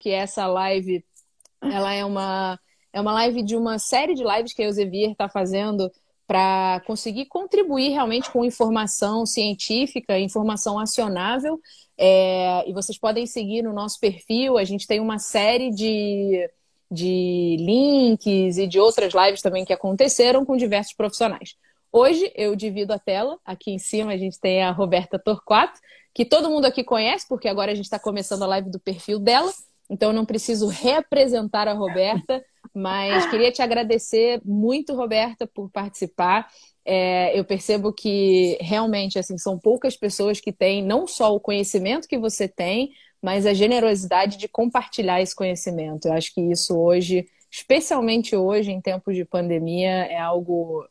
porque essa live ela é uma live de uma série de lives que a Elsevier está fazendo para conseguir contribuir realmente com informação científica, informação acionável. E vocês podem seguir no nosso perfil, a gente tem uma série de links e de outras lives também que aconteceram com diversos profissionais. Hoje eu divido a tela, aqui em cima a gente tem a Roberta Torquato, que todo mundo aqui conhece, porque agora a gente está começando a live do perfil dela, então eu não preciso reapresentar a Roberta, mas queria te agradecer muito, Roberta, por participar. Eu percebo que realmente assim, são poucas pessoas que têm não só o conhecimento que você tem, mas a generosidade de compartilhar esse conhecimento. Eu acho que isso hoje, especialmente hoje, em tempos de pandemia, é algo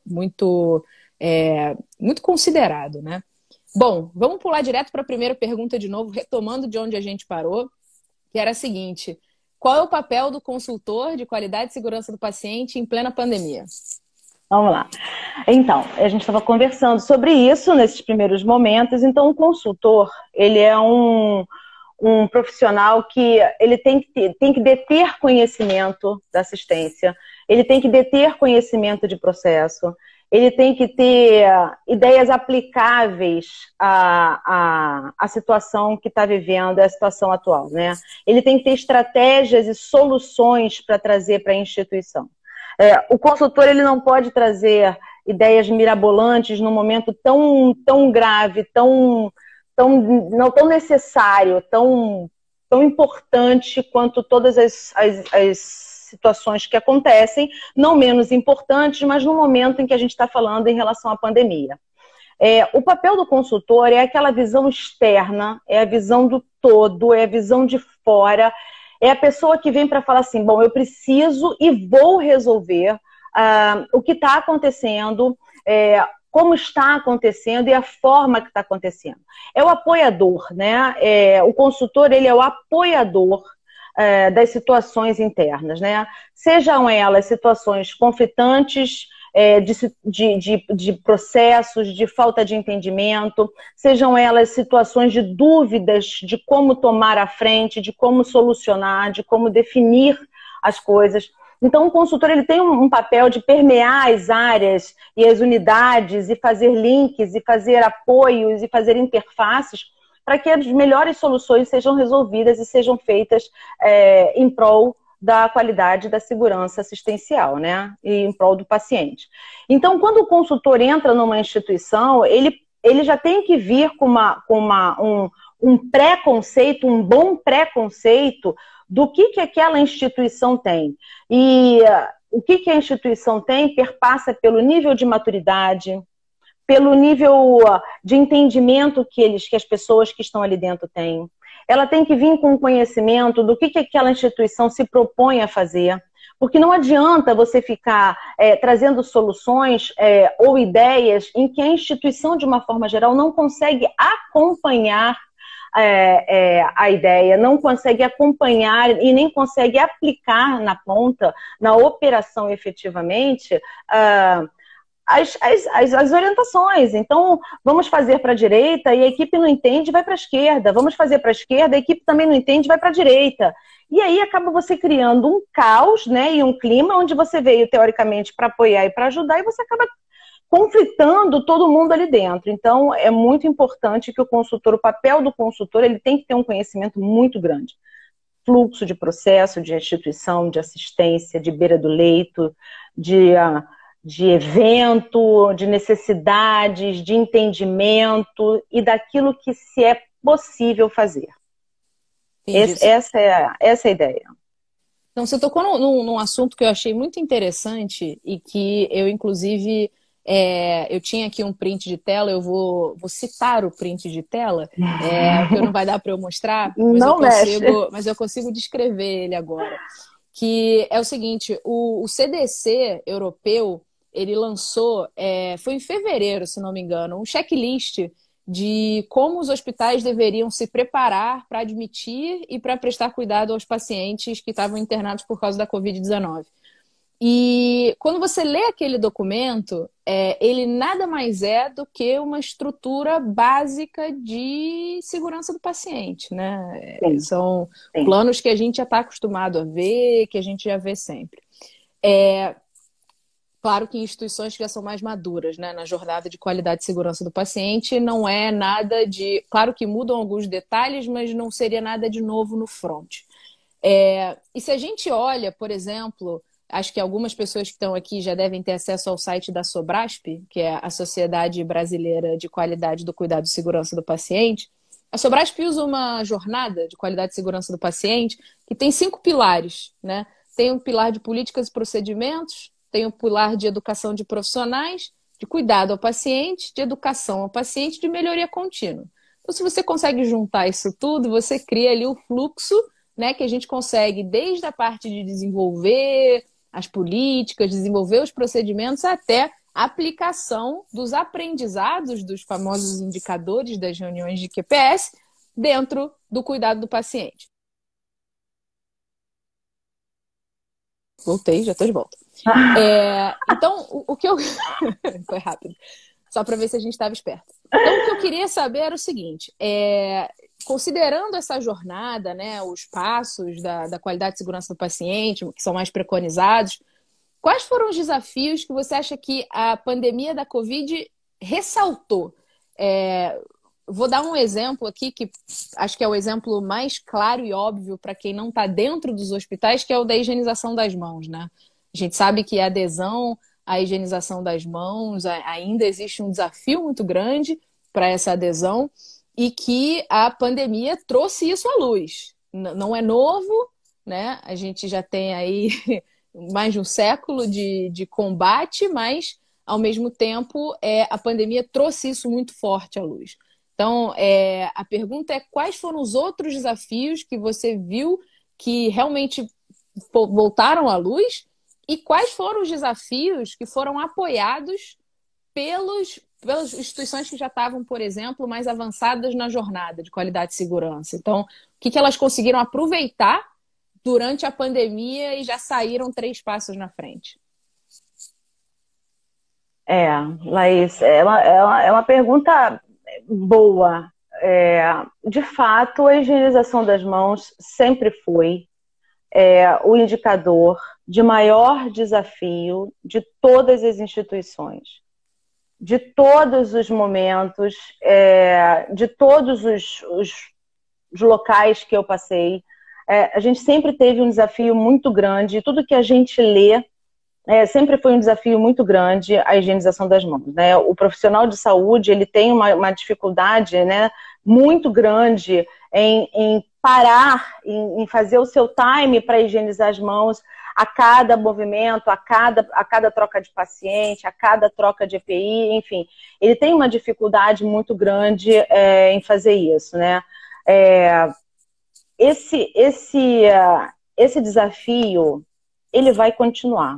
muito considerado, né? Bom, vamos pular direto para a primeira pergunta de novo, retomando de onde a gente parou, que era a seguinte: qual é o papel do consultor de qualidade e segurança do paciente em plena pandemia? Vamos lá. Então, a gente estava conversando sobre isso nesses primeiros momentos. Então, o consultor, ele é um profissional que ele tem que deter conhecimento da assistência, ele tem que deter conhecimento de processo, ele tem que ter ideias aplicáveis à situação que está vivendo, à situação atual, né? Ele tem que ter estratégias e soluções para trazer para a instituição. O consultor, ele não pode trazer ideias mirabolantes num momento tão grave, não tão necessário, tão importante quanto todas as situações que acontecem, não menos importantes, mas no momento em que a gente está falando em relação à pandemia. O papel do consultor é aquela visão externa, é a visão do todo, é a visão de fora, é a pessoa que vem para falar assim, bom, eu preciso e vou resolver o que está acontecendo, como está acontecendo e a forma que está acontecendo. É o apoiador, né? O consultor, ele é o apoiador das situações internas, né? Sejam elas situações conflitantes, de processos, de falta de entendimento, sejam elas situações de dúvidas de como tomar a frente, de como solucionar, de como definir as coisas. Então, o consultor, ele tem um papel de permear as áreas e as unidades e fazer links e fazer apoios e fazer interfaces para que as melhores soluções sejam resolvidas e sejam feitas em prol da qualidade da segurança assistencial, né? E em prol do paciente. Então, quando o consultor entra numa instituição, ele já tem que vir com um pré-conceito, um bom pré-conceito do que aquela instituição tem. E o que a instituição tem perpassa pelo nível de maturidade, pelo nível de entendimento que as pessoas que estão ali dentro têm. Ela tem que vir com conhecimento do que aquela instituição se propõe a fazer, porque não adianta você ficar trazendo soluções ou ideias em que a instituição, de uma forma geral, não consegue acompanhar a ideia, não consegue acompanhar e nem consegue aplicar na ponta, na operação efetivamente, as orientações. Então, vamos fazer para a direita e a equipe não entende, vai para a esquerda. Vamos fazer para a esquerda, a equipe também não entende, vai para a direita. E aí acaba você criando um caos, né, e um clima onde você veio, teoricamente, para apoiar e para ajudar, e você acaba conflitando todo mundo ali dentro. Então, é muito importante que o papel do consultor, ele tem que ter um conhecimento muito grande. Fluxo de processo, de instituição, de assistência, de beira do leito, de evento, de necessidades, de entendimento e daquilo que se é possível fazer. Essa é a ideia. Então, você tocou num assunto que eu achei muito interessante e que eu, inclusive, eu tinha aqui um print de tela, eu vou citar o print de tela, porque não vai dar para eu mostrar, mas eu consigo descrever ele agora. Que é o seguinte, o CDC europeu, ele lançou, foi em fevereiro, se não me engano, um checklist de como os hospitais deveriam se preparar para admitir e para prestar cuidado aos pacientes que estavam internados por causa da Covid-19. E quando você lê aquele documento, ele nada mais é do que uma estrutura básica de segurança do paciente, né? Sim, São sim. planos que a gente já está acostumado a ver, que a gente já vê sempre. É, claro que em instituições que já são mais maduras, né, na jornada de qualidade e segurança do paciente, não é nada de... Claro que mudam alguns detalhes, mas não seria nada de novo no front. E se a gente olha, por exemplo, acho que algumas pessoas que estão aqui já devem ter acesso ao site da Sobrasp, que é a Sociedade Brasileira de Qualidade do Cuidado e Segurança do Paciente. A Sobrasp usa uma jornada de qualidade e segurança do paciente que tem 5 pilares, né? Tem um pilar de políticas e procedimentos, tem um pilar de educação de profissionais, de cuidado ao paciente, de educação ao paciente, de melhoria contínua. Então, se você consegue juntar isso tudo, você cria ali o fluxo, né, que a gente consegue, desde a parte de desenvolver as políticas, desenvolver os procedimentos, até a aplicação dos aprendizados dos famosos indicadores das reuniões de QPS dentro do cuidado do paciente. Voltei, já estou de volta. Então, o que eu... Foi rápido. Só para ver se a gente estava esperto. Então, o que eu queria saber era o seguinte. Considerando essa jornada, né, os passos da qualidade e segurança do paciente, que são mais preconizados, quais foram os desafios que você acha que a pandemia da Covid ressaltou? Vou dar um exemplo aqui, que acho que é o exemplo mais claro e óbvio para quem não está dentro dos hospitais, que é o da higienização das mãos, né? A gente sabe que a adesão à higienização das mãos ainda existe um desafio muito grande para essa adesão e que a pandemia trouxe isso à luz. Não é novo, né? A gente já tem aí mais de um século de combate, mas, ao mesmo tempo, a pandemia trouxe isso muito forte à luz. Então, a pergunta é quais foram os outros desafios que você viu que realmente voltaram à luz e quais foram os desafios que foram apoiados pelas instituições que já estavam, por exemplo, mais avançadas na jornada de qualidade e segurança. Então, o que elas conseguiram aproveitar durante a pandemia e já saíram 3 passos na frente? Laís, é uma pergunta boa. De fato, a higienização das mãos sempre foi o indicador de maior desafio de todas as instituições, de todos os momentos, de todos os locais que eu passei. A gente sempre teve um desafio muito grande, tudo que a gente lê sempre foi um desafio muito grande a higienização das mãos, né? O profissional de saúde ele tem uma dificuldade, né, muito grande em parar, em fazer o seu time para higienizar as mãos a cada movimento, a cada troca de paciente, a cada troca de EPI, enfim. Ele tem uma dificuldade muito grande em fazer isso, né? Esse desafio, ele vai continuar.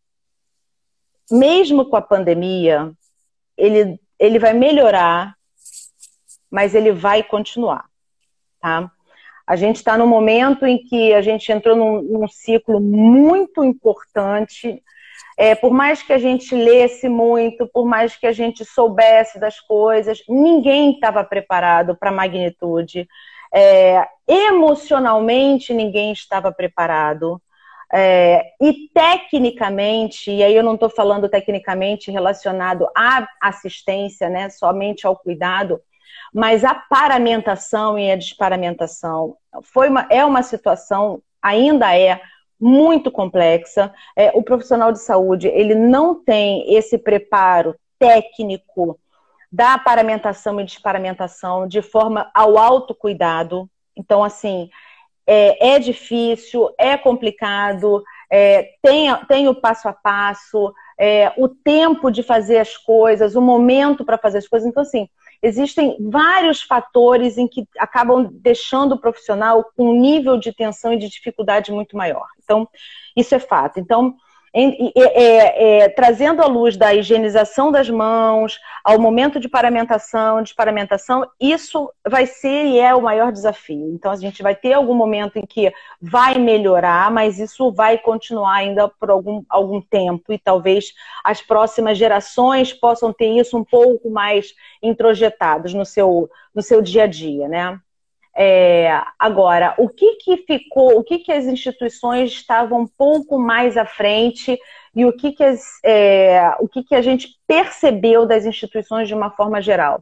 Mesmo com a pandemia, ele vai melhorar, mas ele vai continuar, tá? A gente está num momento em que a gente entrou num ciclo muito importante. Por mais que a gente lesse muito, por mais que a gente soubesse das coisas, ninguém estava preparado para a magnitude. Emocionalmente, ninguém estava preparado. E tecnicamente, e aí eu não estou falando tecnicamente relacionado à assistência, né, somente ao cuidado, mas a paramentação e a desparamentação é uma situação, ainda muito complexa. O profissional de saúde, ele não tem esse preparo técnico da paramentação e desparamentação de forma ao autocuidado. Então, assim, é difícil, é complicado, tem o passo a passo, o tempo de fazer as coisas, o momento para fazer as coisas. Então, assim, existem vários fatores em que acabam deixando o profissional com um nível de tensão e de dificuldade muito maior. Então, isso é fato. Então, trazendo à luz da higienização das mãos, ao momento de paramentação, desparamentação, isso vai ser e é o maior desafio. Então, a gente vai ter algum momento em que vai melhorar, mas isso vai continuar ainda por algum tempo, e talvez as próximas gerações possam ter isso um pouco mais introjetados no seu dia a dia, né? Agora, o que as instituições estavam um pouco mais à frente e o que a gente percebeu das instituições de uma forma geral?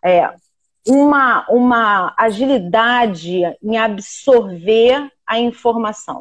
Uma agilidade em absorver a informação.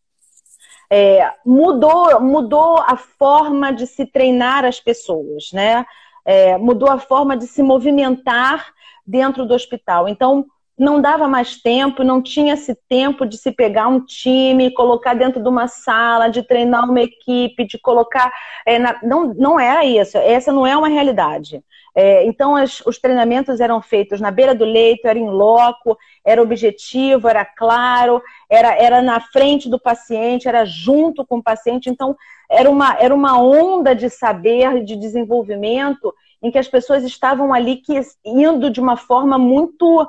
Mudou a forma de se treinar as pessoas, né? Mudou a forma de se movimentar dentro do hospital. Então, não dava mais tempo, não tinha-se tempo de se pegar um time, colocar dentro de uma sala, de treinar uma equipe, de colocar... não era isso, essa não é uma realidade. Então, os treinamentos eram feitos na beira do leito, era in loco, era objetivo, era claro, era na frente do paciente, era junto com o paciente. Então, era uma onda de saber, de desenvolvimento, em que as pessoas estavam ali indo de uma forma muito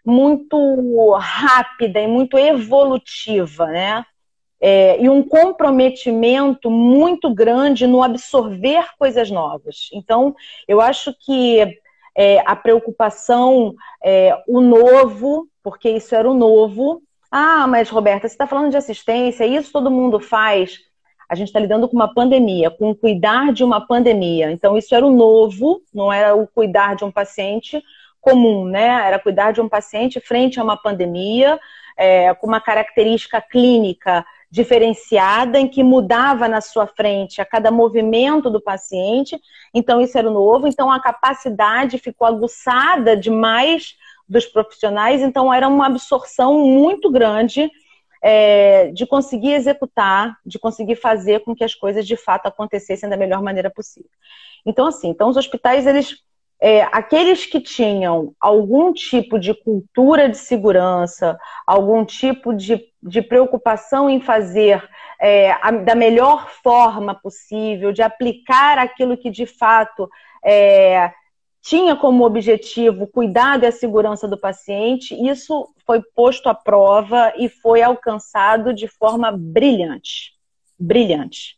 rápida e muito evolutiva, né? E um comprometimento muito grande no absorver coisas novas. Então, eu acho que a preocupação, o novo, porque isso era o novo. Ah, mas Roberta, você está falando de assistência, isso todo mundo faz. A gente está lidando com uma pandemia, com o cuidar de uma pandemia. Então, isso era o novo, não era o cuidar de um paciente comum, né? Era cuidar de um paciente frente a uma pandemia, com uma característica clínica diferenciada, em que mudava na sua frente a cada movimento do paciente. Então, isso era o novo. Então, a capacidade ficou aguçada demais dos profissionais. Então, era uma absorção muito grande de conseguir executar, de conseguir fazer com que as coisas de fato acontecessem da melhor maneira possível. Então, assim, os hospitais, aqueles que tinham algum tipo de cultura de segurança, algum tipo de preocupação em fazer da melhor forma possível, de aplicar aquilo que de fato tinha como objetivo o cuidado e a segurança do paciente, isso foi posto à prova e foi alcançado de forma brilhante. Brilhante.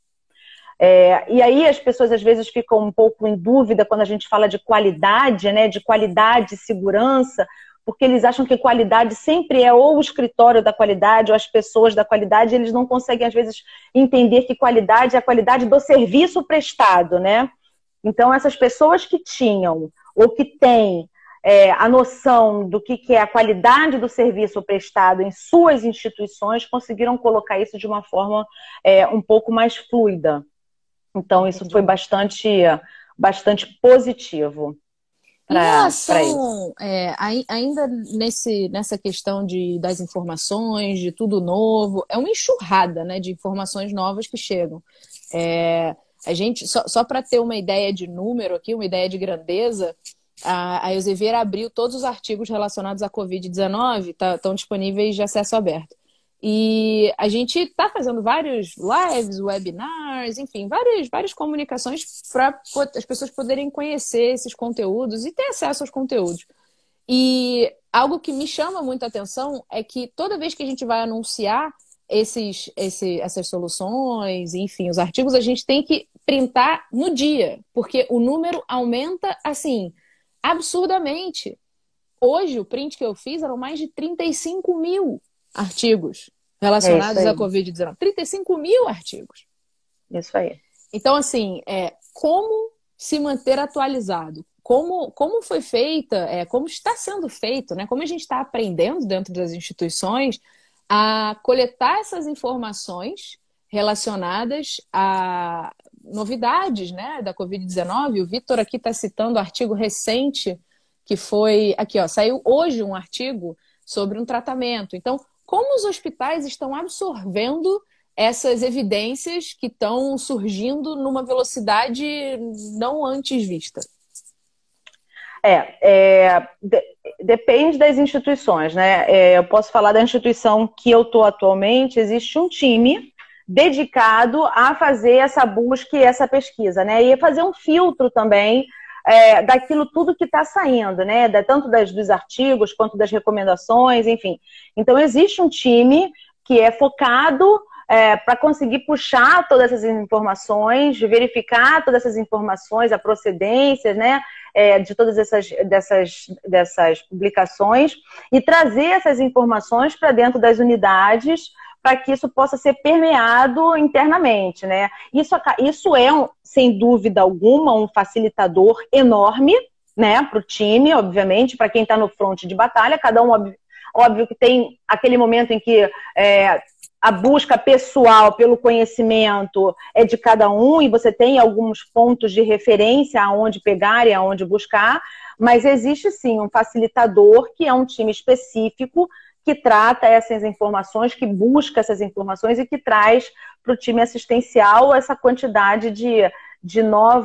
E aí as pessoas às vezes ficam um pouco em dúvida quando a gente fala de qualidade, né, de qualidade e segurança, porque eles acham que qualidade sempre é ou o escritório da qualidade ou as pessoas da qualidade, eles não conseguem às vezes entender que qualidade é a qualidade do serviço prestado, né? Então essas pessoas que tinham ou que têm a noção do que é a qualidade do serviço prestado em suas instituições conseguiram colocar isso de uma forma um pouco mais fluida. Então, isso foi bastante positivo. Em relação, ainda nessa questão das informações, de tudo novo, é uma enxurrada, né, de informações novas que chegam. A gente, só para ter uma ideia de número aqui, uma ideia de grandeza, a Elsevier abriu todos os artigos relacionados à Covid-19, estão disponíveis de acesso aberto. E a gente está fazendo vários lives, webinars, enfim, várias comunicações para as pessoas poderem conhecer esses conteúdos e ter acesso aos conteúdos. E algo que me chama muita atenção é que toda vez que a gente vai anunciar essas soluções, enfim, os artigos, a gente tem que printar no dia, porque o número aumenta, assim, absurdamente. Hoje, o print que eu fiz eram mais de 35 mil artigos relacionados à Covid-19. 35 mil artigos. Isso aí. Então, assim, como se manter atualizado? Como foi feita, como está sendo feito, né? Como a gente está aprendendo dentro das instituições a coletar essas informações relacionadas a novidades, né, da Covid-19. O Vitor aqui está citando um artigo recente que foi... Aqui, ó, saiu hoje um artigo sobre um tratamento. Então, como os hospitais estão absorvendo essas evidências que estão surgindo numa velocidade não antes vista? Depende das instituições, né? Eu posso falar da instituição que eu estou atualmente. Existe um time dedicado a fazer essa busca e essa pesquisa, né? E fazer um filtro também daquilo tudo que está saindo, né? Tanto dos artigos quanto das recomendações, enfim. Então, existe um time que é focado para conseguir puxar todas essas informações, verificar todas essas informações, a procedência, né? De todas dessas publicações e trazer essas informações para dentro das unidades para que isso possa ser permeado internamente, né? Isso é, sem dúvida alguma, um facilitador enorme, né, para o time, obviamente, para quem está no fronte de batalha. Cada um, óbvio que tem aquele momento em que a busca pessoal pelo conhecimento é de cada um e você tem alguns pontos de referência aonde pegar e aonde buscar, mas existe sim um facilitador que é um time específico que trata essas informações, que busca essas informações e que traz para o time assistencial essa quantidade de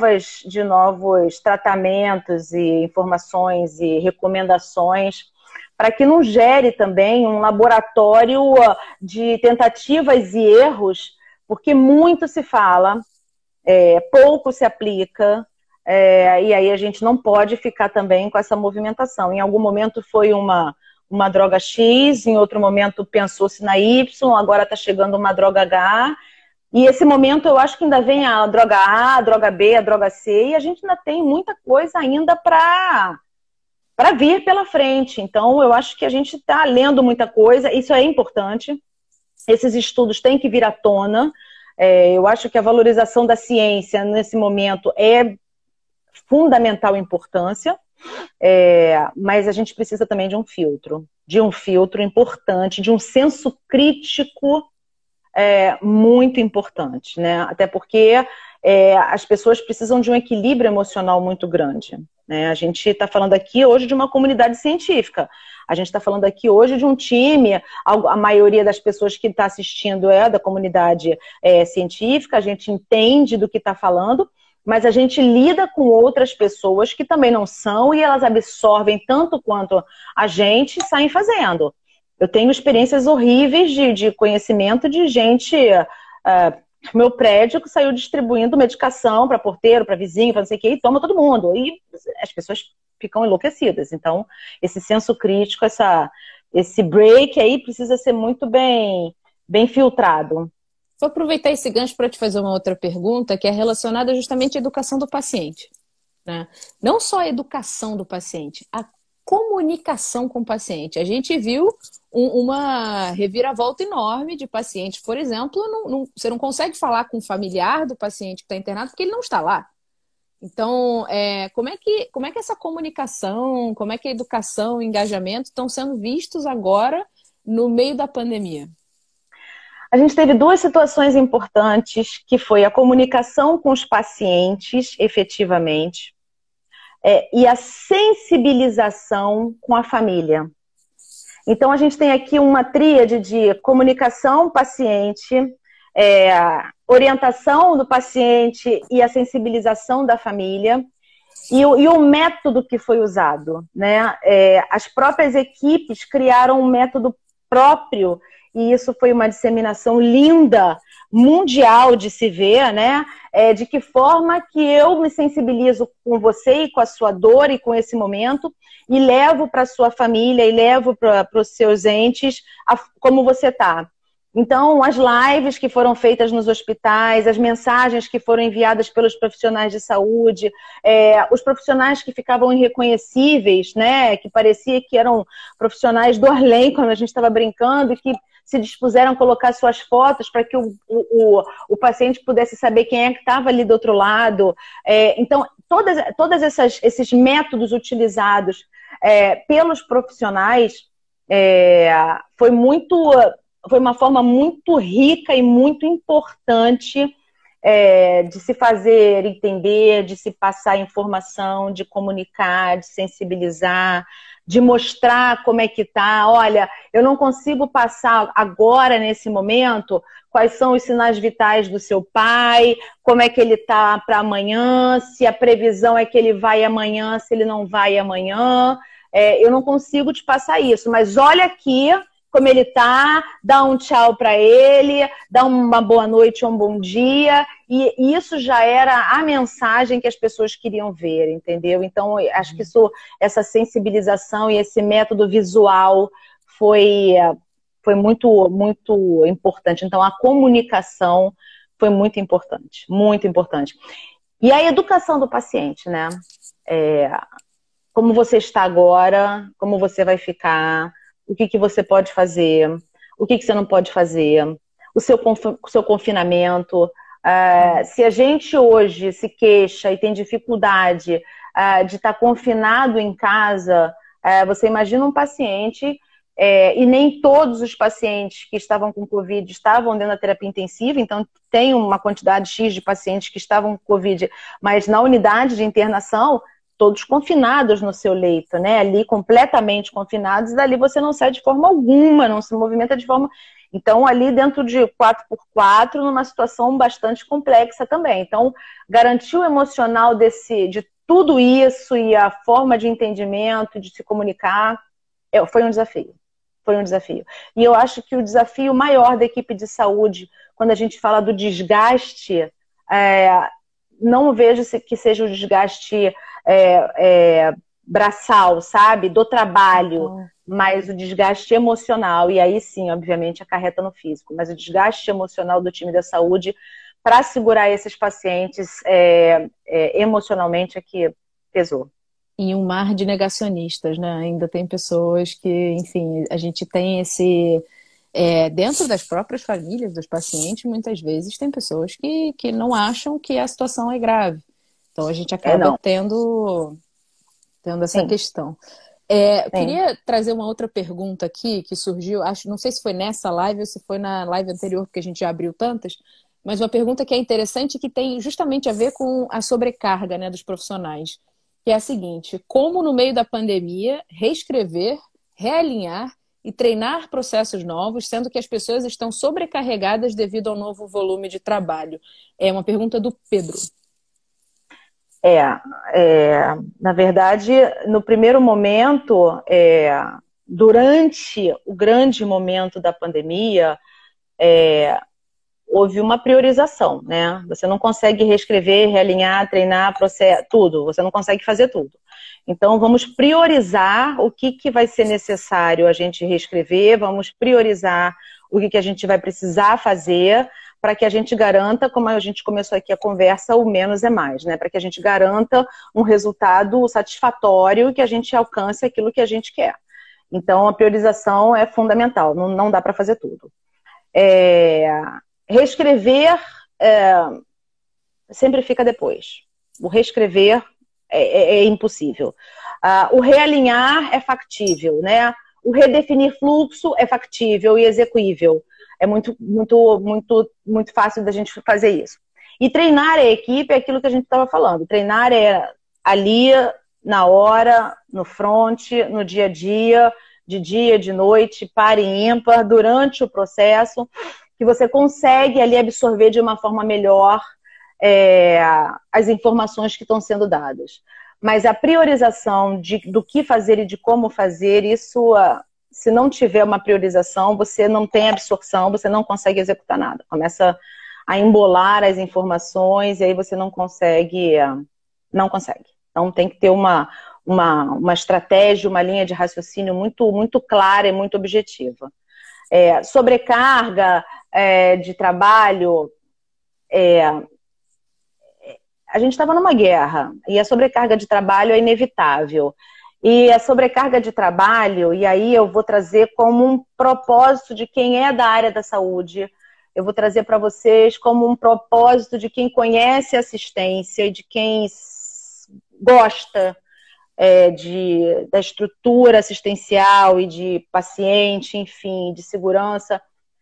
novos tratamentos e informações e recomendações, para que não gere também um laboratório de tentativas e erros, porque muito se fala, pouco se aplica, e aí a gente não pode ficar também com essa movimentação. Em algum momento foi uma droga X, em outro momento pensou-se na Y, agora está chegando uma droga H, e esse momento eu acho que ainda vem a droga A, a droga B, a droga C, e a gente ainda tem muita coisa ainda para vir pela frente. Então, eu acho que a gente está lendo muita coisa, isso é importante, esses estudos têm que vir à tona, eu acho que a valorização da ciência nesse momento é fundamental importância, mas a gente precisa também de um filtro importante, de um senso crítico muito importante, né? Até porque as pessoas precisam de um equilíbrio emocional muito grande, né? A gente está falando aqui hoje de uma comunidade científica, a gente está falando aqui hoje de um time, a maioria das pessoas que está assistindo é da comunidade científica, a gente entende do que está falando, mas a gente lida com outras pessoas que também não são e elas absorvem tanto quanto a gente e saem fazendo. Eu tenho experiências horríveis de conhecimento de gente no meu prédio que saiu distribuindo medicação para porteiro, para vizinho, para não sei o que, e toma todo mundo. E as pessoas ficam enlouquecidas. Então, esse senso crítico, esse break aí precisa ser muito bem filtrado. Vou aproveitar esse gancho para te fazer uma outra pergunta, que é relacionada justamente à educação do paciente, né? Não só a educação do paciente, a comunicação com o paciente. A gente viu uma reviravolta enorme de pacientes, por exemplo, você não consegue falar com o familiar do paciente que está internado porque ele não está lá. Então, como é que essa comunicação, como é que a educação e o engajamento estão sendo vistos agora no meio da pandemia? A gente teve duas situações importantes, que foi a comunicação com os pacientes, efetivamente, e a sensibilização com a família. Então, a gente tem aqui uma tríade de comunicação paciente, orientação do paciente e a sensibilização da família, e o método que foi usado, né? As próprias equipes criaram um método próprio, e isso foi uma disseminação linda, mundial de se ver, né? De que forma que eu me sensibilizo com você e com a sua dor e com esse momento e levo para a sua família e levo para os seus entes como você está. Então, as lives que foram feitas nos hospitais, as mensagens que foram enviadas pelos profissionais de saúde, os profissionais que ficavam irreconhecíveis, né? Que parecia que eram profissionais do além, quando a gente estava brincando, e que se dispuseram a colocar suas fotos para que o paciente pudesse saber quem é que estava ali do outro lado. Então, todos esses métodos utilizados pelos profissionais foi uma forma muito rica e muito importante de se fazer entender, de se passar informação, de comunicar, de sensibilizar, de mostrar como é que tá. Olha, eu não consigo passar agora, nesse momento, quais são os sinais vitais do seu pai, como é que ele tá para amanhã, se a previsão é que ele vai amanhã, se ele não vai amanhã. Eu não consigo te passar isso, mas olha aqui como ele tá, dá um tchau para ele, dá uma boa noite ou um bom dia, e isso já era a mensagem que as pessoas queriam ver, entendeu? Então, acho que essa sensibilização e esse método visual foi muito, muito importante. Então, a comunicação foi muito importante, muito importante. E a educação do paciente, né? Como você está agora, como você vai ficar, o que você pode fazer, o que você não pode fazer, o seu confinamento. Se a gente hoje se queixa e tem dificuldade de estar confinado em casa, você imagina um paciente, e nem todos os pacientes que estavam com Covid estavam dentro da terapia intensiva, então tem uma quantidade X de pacientes que estavam com Covid, mas na unidade de internação, todos confinados no seu leito, né? Ali completamente confinados, e dali você não sai de forma alguma, não se movimenta de forma... Então, ali dentro de 4x4, numa situação bastante complexa também. Então, garantir o emocional de tudo isso e a forma de entendimento, de se comunicar, foi um desafio. Foi um desafio. E eu acho que o desafio maior da equipe de saúde, quando a gente fala do desgaste, não vejo que seja o desgaste braçal, sabe? Do trabalho, mas o desgaste emocional. E aí sim, obviamente, acarreta no físico. Mas o desgaste emocional do time da saúde para segurar esses pacientes emocionalmente é que pesou. Em um mar de negacionistas, né? Ainda tem pessoas que, enfim, a gente tem esse... dentro das próprias famílias dos pacientes, muitas vezes tem pessoas que não acham que a situação é grave. Então a gente acaba tendo essa questão. Queria trazer uma outra pergunta aqui que surgiu, não sei se foi nessa live ou se foi na live anterior, porque a gente já abriu tantas, mas uma pergunta que é interessante e que tem justamente a ver com a sobrecarga, né, dos profissionais. Que é a seguinte: como no meio da pandemia reescrever, realinhar e treinar processos novos, sendo que as pessoas estão sobrecarregadas devido ao novo volume de trabalho? É uma pergunta do Pedro. Na verdade, no primeiro momento, durante o grande momento da pandemia, houve uma priorização, né? Você não consegue reescrever, realinhar, treinar, processar, tudo. Você não consegue fazer tudo. Então, vamos priorizar o que vai ser necessário a gente reescrever, vamos priorizar o que a gente vai precisar fazer para que a gente garanta, como a gente começou aqui a conversa, o menos é mais, né? Para que a gente garanta um resultado satisfatório e que a gente alcance aquilo que a gente quer. Então, a priorização é fundamental, não dá para fazer tudo. Reescrever sempre fica depois. O reescrever é impossível. O realinhar é factível, né? O redefinir fluxo é factível e execuível. É muito, muito, muito, muito fácil da gente fazer isso. E treinar a equipe é aquilo que a gente estava falando. Treinar é ali, na hora, no front, no dia a dia, de noite, par e ímpar, durante o processo, que você consegue ali absorver de uma forma melhor as informações que estão sendo dadas. Mas a priorização do que fazer e de como fazer, isso, se não tiver uma priorização, você não tem absorção, você não consegue executar nada. Começa a embolar as informações e aí você não consegue. Então tem que ter uma estratégia, uma linha de raciocínio muito, muito clara e muito objetiva. Sobrecarga de trabalho, a gente estava numa guerra e a sobrecarga de trabalho é inevitável. E a sobrecarga de trabalho, e aí eu vou trazer como um propósito de quem é da área da saúde, eu vou trazer para vocês como um propósito de quem conhece assistência e de quem gosta da estrutura assistencial e de paciente, enfim, de segurança.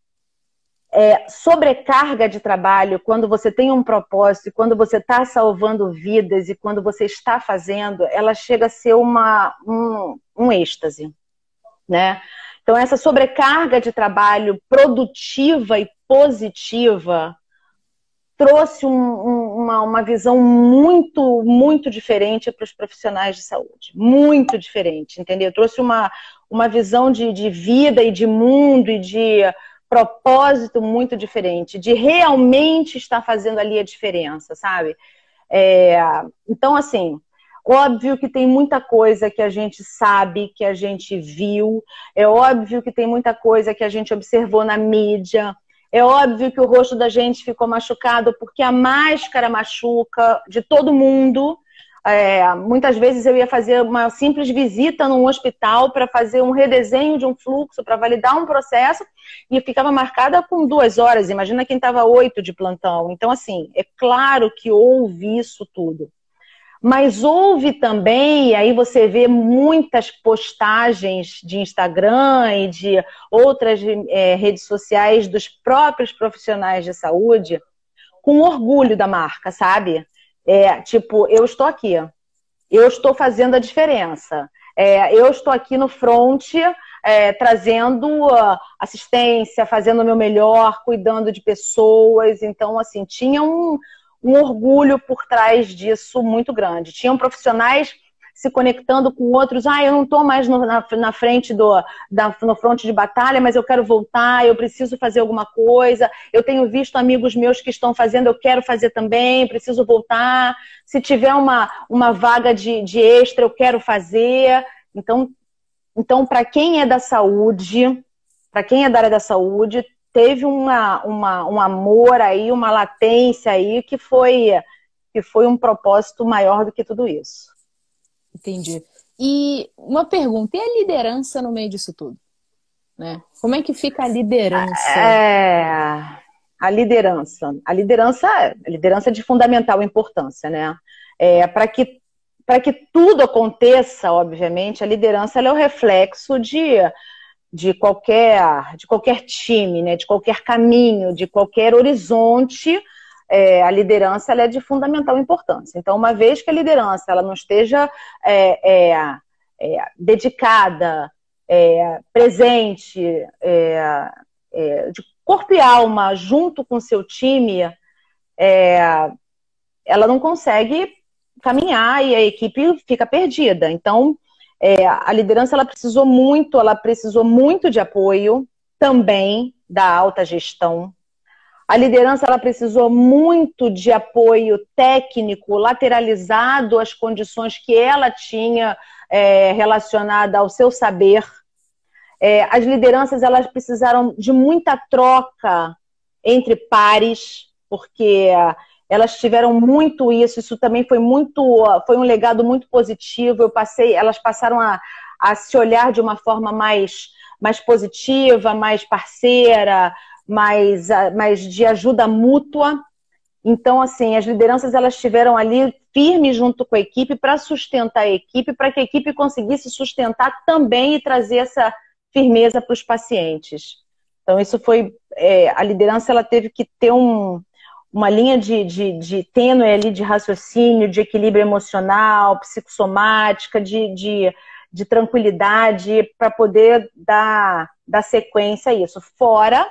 Sobrecarga de trabalho, quando você tem um propósito, e quando você está salvando vidas e quando você está fazendo, ela chega a ser um êxtase, né? Então, essa sobrecarga de trabalho produtiva e positiva trouxe uma visão muito, muito diferente para os profissionais de saúde. Muito diferente, entendeu? Trouxe uma visão de vida e de mundo e de propósito muito diferente, de realmente estar fazendo ali a diferença, sabe? Então, assim, óbvio que tem muita coisa que a gente sabe, que a gente viu, é óbvio que tem muita coisa que a gente observou na mídia, é óbvio que o rosto da gente ficou machucado porque a máscara machuca de todo mundo. Muitas vezes eu ia fazer uma simples visita num hospital para fazer um redesenho de um fluxo, para validar um processo, e ficava marcada com 2 horas. Imagina quem estava 8 de plantão. Então, assim, é claro que houve isso tudo. Mas houve também, e aí você vê muitas postagens de Instagram e de outras redes sociais dos próprios profissionais de saúde com orgulho da marca, sabe? Tipo, eu estou aqui, eu estou fazendo a diferença, eu estou aqui no front, trazendo assistência, fazendo o meu melhor, cuidando de pessoas. Então, assim, tinha um orgulho por trás disso muito grande. Tinham profissionais se conectando com outros. Eu não estou mais na frente no fronte de batalha, mas eu quero voltar, eu preciso fazer alguma coisa. Eu tenho visto amigos meus que estão fazendo, eu quero fazer também, preciso voltar. Se tiver uma vaga de extra, eu quero fazer. Então para quem é da saúde, para quem é da área da saúde, teve um amor aí, uma latência aí que foi um propósito maior do que tudo isso. Entendi. E uma pergunta, e a liderança no meio disso tudo? Né? Como é que fica a liderança? A liderança é de fundamental importância, né? Para que tudo aconteça, obviamente, a liderança ela é o reflexo de qualquer time, né? De qualquer caminho, de qualquer horizonte. A liderança ela é de fundamental importância. Então, uma vez que a liderança ela não esteja dedicada, presente, de corpo e alma, junto com o seu time, ela não consegue caminhar e a equipe fica perdida. Então, a liderança ela precisou muito de apoio também da alta gestão. A liderança ela precisou muito de apoio técnico, lateralizado às condições que ela tinha relacionada ao seu saber. As lideranças elas precisaram de muita troca entre pares, porque elas tiveram muito isso também foi um legado muito positivo. Elas passaram a se olhar de uma forma mais positiva, mais parceira, mais de ajuda mútua. Então, assim, as lideranças elas estiveram ali firmes junto com a equipe para sustentar a equipe, para que a equipe conseguisse sustentar também e trazer essa firmeza para os pacientes. Então, isso foi... a liderança ela teve que ter uma linha de tênue ali de raciocínio, de equilíbrio emocional, psicossomática, de tranquilidade para poder dar sequência a isso. Fora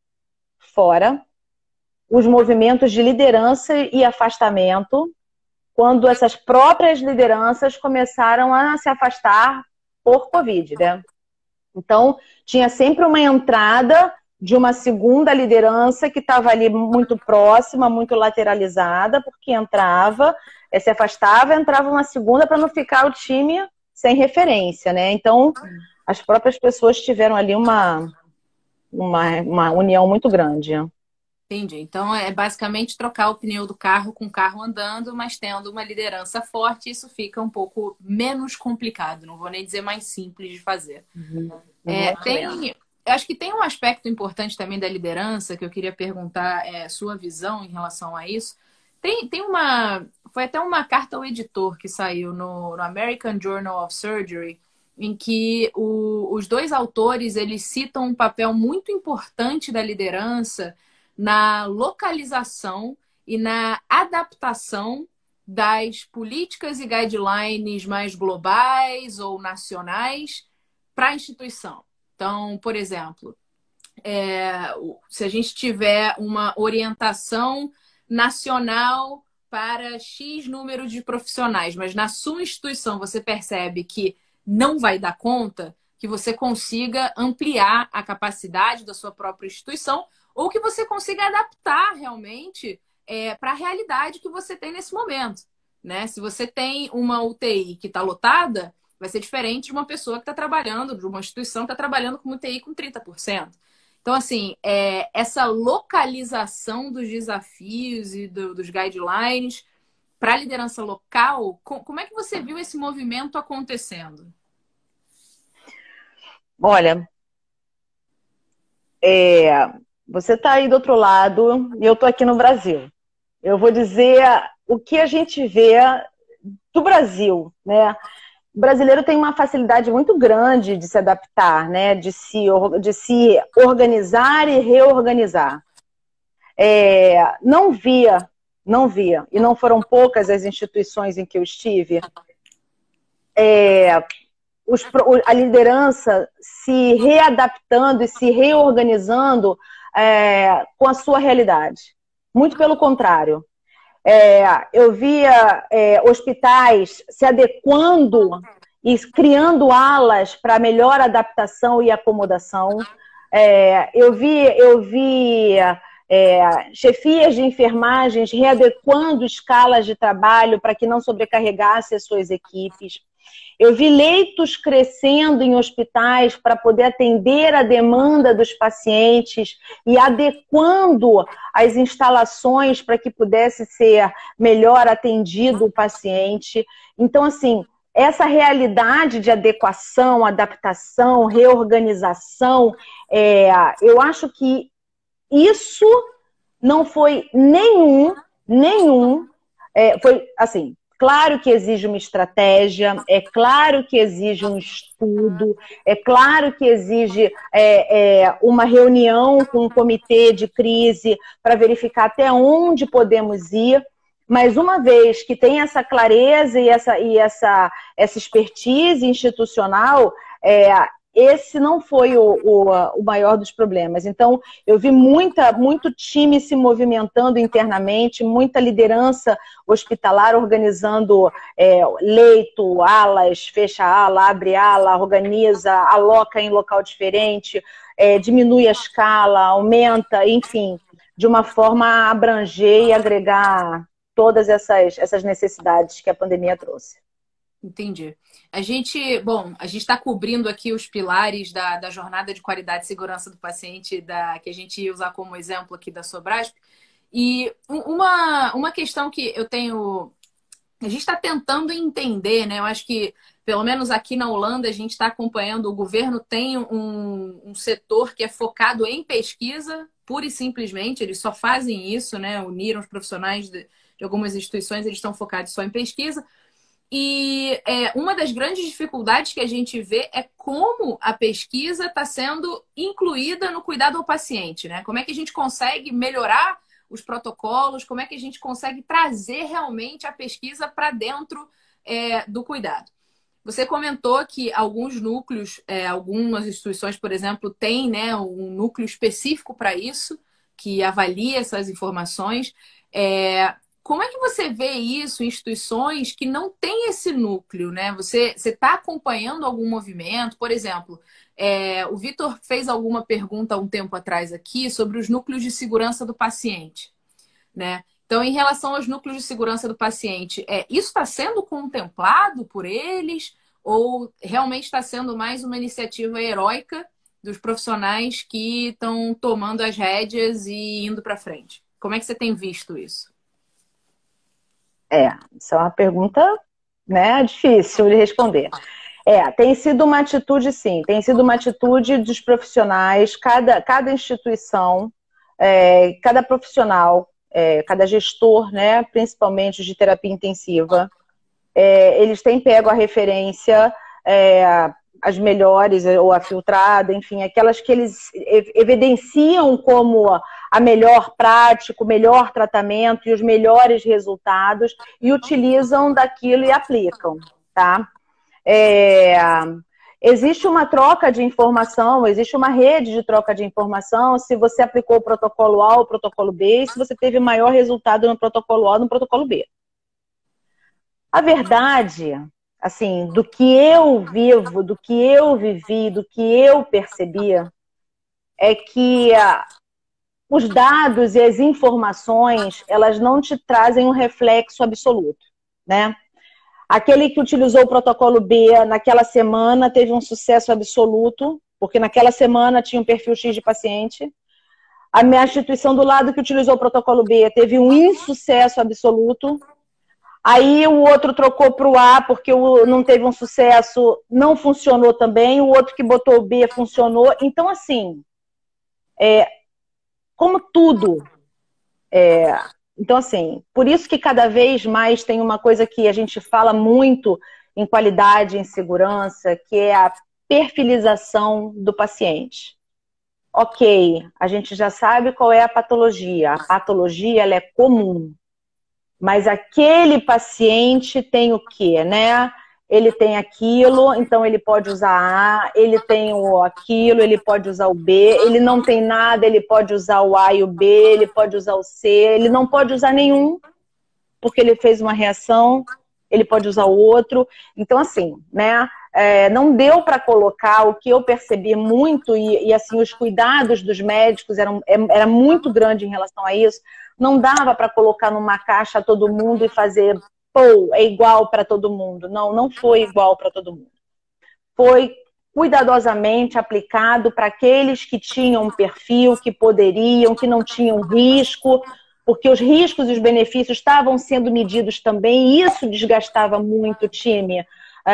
os movimentos de liderança e afastamento, quando essas próprias lideranças começaram a se afastar por Covid, né? Então, tinha sempre uma entrada de uma segunda liderança que estava ali muito próxima, muito lateralizada, porque entrava, se afastava, entrava uma segunda para não ficar o time sem referência, né? Então, as próprias pessoas tiveram ali uma união muito grande. Entendi. Então, é basicamente trocar o pneu do carro com o carro andando, mas tendo uma liderança forte, isso fica um pouco menos complicado. Não vou nem dizer mais simples de fazer. Eu acho que tem um aspecto importante também da liderança, que eu queria perguntar sua visão em relação a isso. Foi até uma carta ao editor que saiu no American Journal of Surgery, em que os dois autores eles citam um papel muito importante da liderança na localização e na adaptação das políticas e guidelines mais globais ou nacionais para a instituição. Então, por exemplo, se a gente tiver uma orientação nacional para X número de profissionais, mas na sua instituição você percebe que não vai dar conta, que você consiga ampliar a capacidade da sua própria instituição ou que você consiga adaptar realmente para a realidade que você tem nesse momento, né? Se você tem uma UTI que está lotada, vai ser diferente de uma pessoa que está trabalhando, de uma instituição que está trabalhando com UTI com 30%. Então, assim, essa localização dos desafios e dos guidelines para a liderança local, como é que você viu esse movimento acontecendo? Olha, você está aí do outro lado e eu estou aqui no Brasil. Eu vou dizer o que a gente vê do Brasil, né? O brasileiro tem uma facilidade muito grande de se adaptar, né? De se organizar e reorganizar. Não via, e não foram poucas as instituições em que eu estive, a liderança se readaptando e se reorganizando com a sua realidade. Muito pelo contrário. Eu via hospitais se adequando e criando alas para melhor adaptação e acomodação. Eu vi chefias de enfermagens readequando escalas de trabalho para que não sobrecarregasse as suas equipes. Eu vi leitos crescendo em hospitais para poder atender a demanda dos pacientes e adequando as instalações para que pudesse ser melhor atendido o paciente. Então, assim, essa realidade de adequação, adaptação, reorganização, eu acho que isso não foi foi assim. Claro que exige uma estratégia, é claro que exige um estudo, é claro que exige uma reunião com um comitê de crise para verificar até onde podemos ir, mas uma vez que tem essa clareza e essa expertise institucional, esse não foi o maior dos problemas. Então, eu vi muito time se movimentando internamente, muita liderança hospitalar organizando leito, alas, fecha ala, abre ala, organiza, aloca em local diferente, diminui a escala, aumenta, enfim, de uma forma a abranger e agregar todas essas necessidades que a pandemia trouxe. Entendi. A gente está cobrindo aqui os pilares da jornada de qualidade e segurança do paciente, que a gente ia usar como exemplo aqui da Sobrasp. E uma questão que eu tenho... A gente está tentando entender, né? Eu acho que, pelo menos aqui na Holanda, a gente está acompanhando, o governo tem um setor que é focado em pesquisa, pura e simplesmente, eles só fazem isso, né? Uniram os profissionais de algumas instituições, eles estão focados só em pesquisa. E uma das grandes dificuldades que a gente vê é como a pesquisa está sendo incluída no cuidado ao paciente, né? Como é que a gente consegue melhorar os protocolos, como é que a gente consegue trazer realmente a pesquisa para dentro do cuidado. Você comentou que alguns núcleos, algumas instituições, por exemplo, têm, né, um núcleo específico para isso, que avalia essas informações. Como é que você vê isso em instituições que não têm esse núcleo, né? Você está acompanhando algum movimento? Por exemplo, o Vitor fez alguma pergunta há um tempo atrás aqui sobre os núcleos de segurança do paciente, né? Então, em relação aos núcleos de segurança do paciente, isso está sendo contemplado por eles ou realmente está sendo mais uma iniciativa heróica dos profissionais que estão tomando as rédeas e indo para frente? Como é que você tem visto isso? Isso é uma pergunta, né, difícil de responder. Tem sido uma atitude, sim, tem sido uma atitude dos profissionais, cada instituição, cada profissional, cada gestor, né, principalmente de terapia intensiva, eles têm pego a referência, as melhores, ou a filtrada, enfim, aquelas que eles evidenciam como a melhor prática, o melhor tratamento e os melhores resultados, e utilizam daquilo e aplicam, tá? Existe uma troca de informação, existe uma rede de troca de informação se você aplicou o protocolo A ou o protocolo B, e se você teve maior resultado no protocolo A ou no protocolo B. A verdade assim, do que eu vivo, do que eu vivi, do que eu percebia, é que os dados e as informações, elas não te trazem um reflexo absoluto, né? Aquele que utilizou o protocolo B naquela semana teve um sucesso absoluto, porque naquela semana tinha um perfil X de paciente. A minha instituição do lado que utilizou o protocolo B teve um insucesso absoluto. Aí o outro trocou para o A porque não teve um sucesso, não funcionou também. O outro que botou o B funcionou. Então, assim, como tudo. Então, assim, por isso que cada vez mais tem uma coisa que a gente fala muito em qualidade, em segurança, que é a perfilização do paciente. Ok, a gente já sabe qual é a patologia. A patologia, ela é comum. Mas aquele paciente tem o quê, né? Ele tem aquilo, então ele pode usar A, ele tem aquilo, ele pode usar o B, ele não tem nada, ele pode usar o A e o B, ele pode usar o C, ele não pode usar nenhum, porque ele fez uma reação, ele pode usar o outro. Então, assim, né? Não deu para colocar o que eu percebi muito, e assim, os cuidados dos médicos era muito grande em relação a isso. Não dava para colocar numa caixa todo mundo e fazer, pô, é igual para todo mundo. Não, não foi igual para todo mundo. Foi cuidadosamente aplicado para aqueles que tinham um perfil, que poderiam, que não tinham risco, porque os riscos e os benefícios estavam sendo medidos também, e isso desgastava muito o time.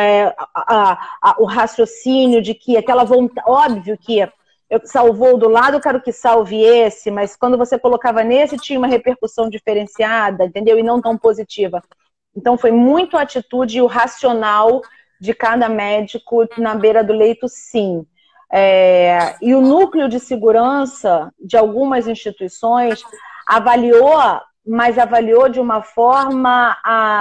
O raciocínio de que aquela vontade, óbvio que eu salvou do lado, eu quero que salve esse, mas quando você colocava nesse, tinha uma repercussão diferenciada, entendeu? E não tão positiva. Então foi muito a atitude e o racional de cada médico na beira do leito, sim. E o núcleo de segurança de algumas instituições avaliou, mas avaliou de uma forma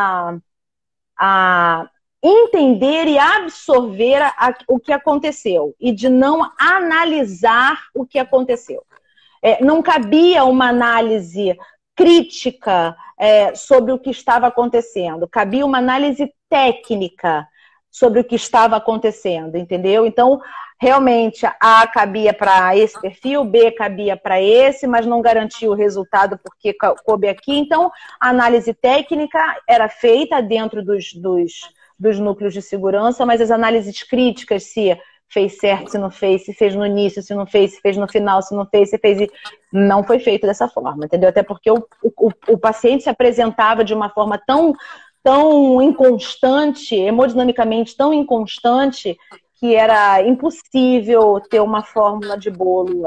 a entender e absorver o que aconteceu e de não analisar o que aconteceu. Não cabia uma análise crítica sobre o que estava acontecendo, cabia uma análise técnica sobre o que estava acontecendo, entendeu? Então, realmente, A cabia para esse perfil, B cabia para esse, mas não garantia o resultado porque coube aqui. Então, a análise técnica era feita dentro dos núcleos de segurança, mas as análises críticas, se fez certo, se não fez, se fez no início, se não fez, se fez no final, se não fez, se fez... Não foi feito dessa forma, entendeu? Até porque o paciente se apresentava de uma forma tão inconstante, hemodinamicamente tão inconstante, que era impossível ter uma fórmula de bolo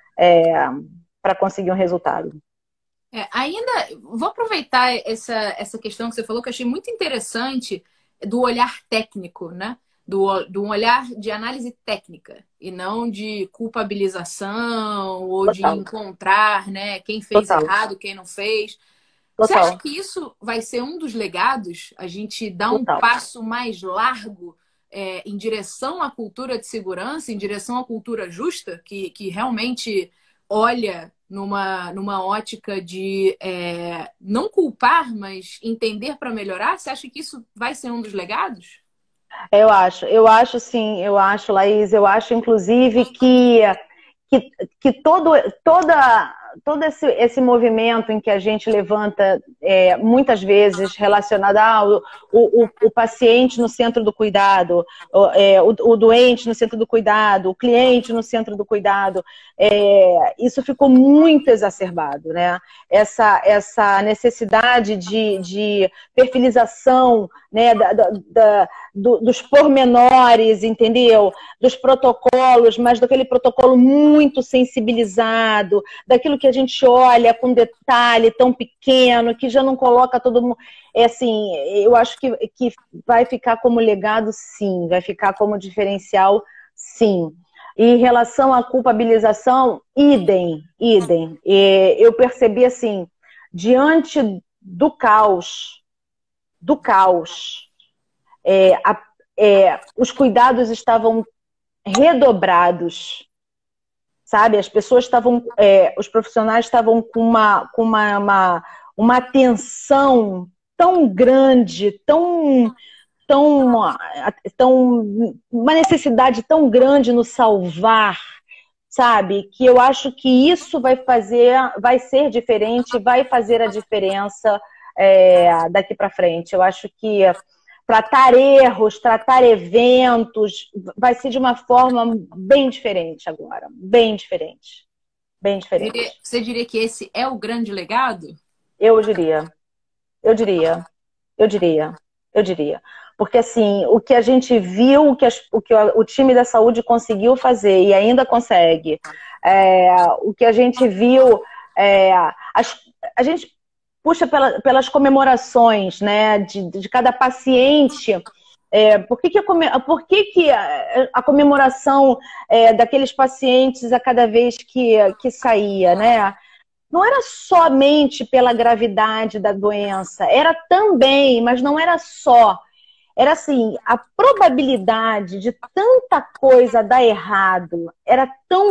para conseguir um resultado. Ainda, vou aproveitar essa questão que você falou, que eu achei muito interessante, do olhar técnico, né? Do olhar de análise técnica e não de culpabilização ou Total. de encontrar, né, quem fez Total. errado, quem não fez. Total. Você acha que isso vai ser um dos legados? A gente dá um passo mais largo em direção à cultura de segurança, em direção à cultura justa, que realmente olha numa ótica de não culpar, mas entender para melhorar? Você acha que isso vai ser um dos legados? Eu acho sim, Laís, eu acho inclusive que todo esse movimento em que a gente levanta muitas vezes relacionado o paciente no centro do cuidado, o doente no centro do cuidado, o cliente no centro do cuidado, isso ficou muito exacerbado, né? Essa necessidade de perfilização, né, dos pormenores, entendeu? Dos protocolos, mas daquele protocolo muito sensibilizado, daquilo que a gente olha com detalhe tão pequeno, que já não coloca todo mundo... assim, eu acho que vai ficar como legado, sim, vai ficar como diferencial, sim. E em relação à culpabilização, idem. Eu percebi assim, diante do caos, os cuidados estavam redobrados, sabe? As pessoas estavam, os profissionais estavam com uma atenção tão grande, tão uma necessidade tão grande no salvar, sabe? Que eu acho que isso vai ser diferente, vai fazer a diferença daqui para frente. Eu acho que tratar erros, tratar eventos, vai ser de uma forma bem diferente agora, bem diferente, bem diferente. Você diria que esse é o grande legado? Eu diria, eu diria, eu diria, eu diria. Porque, assim, o que a gente viu, o que o time da saúde conseguiu fazer e ainda consegue, o que a gente viu, a gente puxa pelas comemorações, né, de cada paciente. Por que a comemoração daqueles pacientes a cada vez que saía, né? Não era somente pela gravidade da doença, era também, mas não era só. Era assim, a probabilidade de tanta coisa dar errado era